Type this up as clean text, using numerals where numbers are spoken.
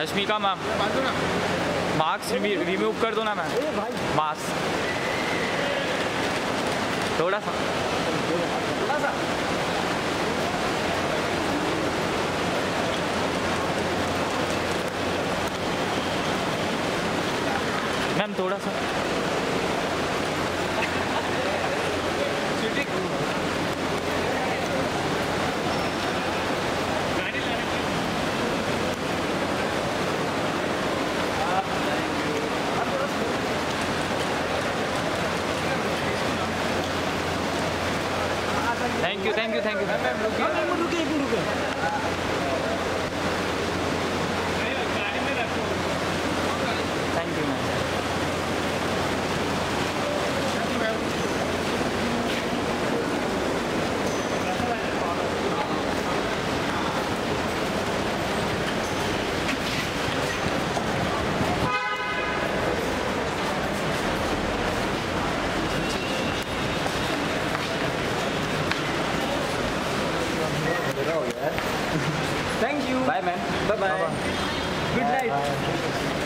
Rashmika ma'am, marks remove कर दो ना मैम, मार्क्स थोड़ा सा मैम, थोड़ा सा thank you thank you thank you ma'am, रुकिए thank you ma'am. Thank you. Bye, man. Bye bye. Good night. Bye.